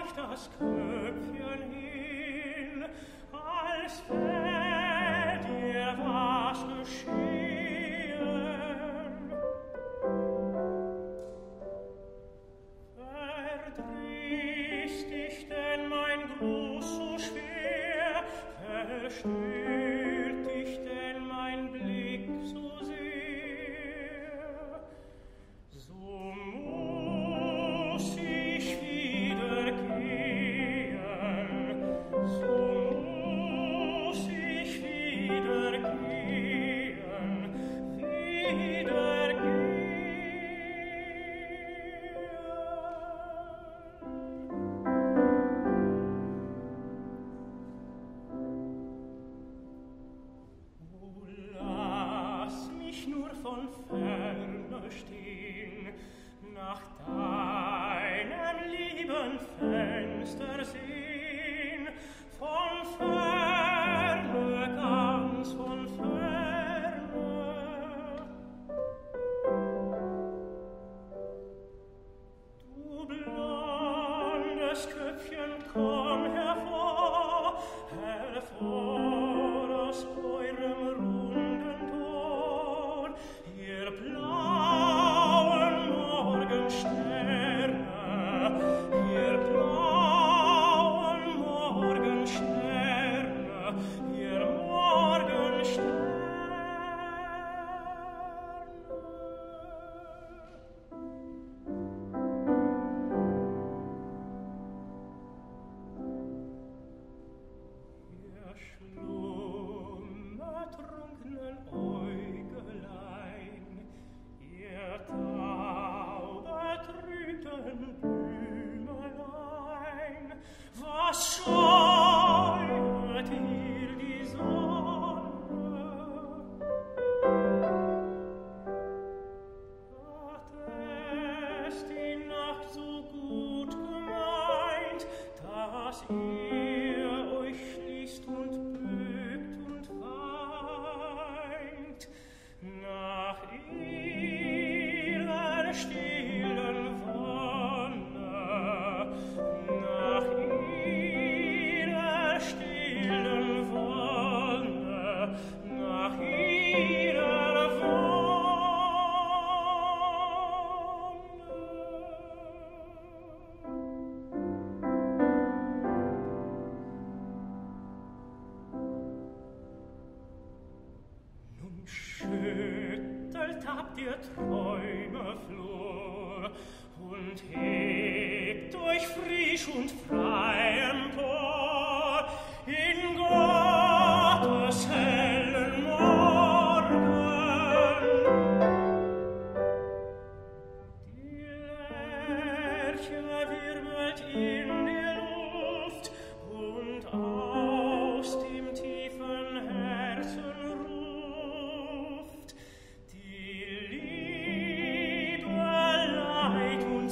das Köpfchen hin, als fällt dir was geschehen. Verdrießt dich denn mein Gruß so schwer, verstört dich denn mein Blick so sehr, so muss ich wieder gehen, so muss ich wieder gehen, wieder gehen. Oh, lass mich nur von ferne stehen, nach deinem lieben Fenster sehen, von ferne, ganz von ferne. Du blondes Köpfchen, komm hervor, hervor aus eurem runden Tor, ihr blauen Morgensterne, ihr blauen Morgensterne, ihr Morgensterne. Ihr schlummertrunkenen Äugelein, ihr taubetrübten Blümelein, was scheuert ihr die Sonne? Hat es die Nacht so gut gemeint, dass ihr euch schließt und bückt und weint nach ihrer stillen Wonne, nach ihrer stillen Wonne, nach ihrer Wonne. Nun schüttelt habt ihr Träumeflor und hebt euch frisch und frei empor in Gottes hellen Morgen. Die Lerche wirbelt in der Luft und aus dem tiefen Herzen ruft die Liebe, Leid und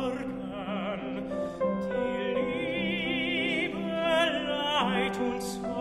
Sorgen, die Liebe, Leid und Sorgen.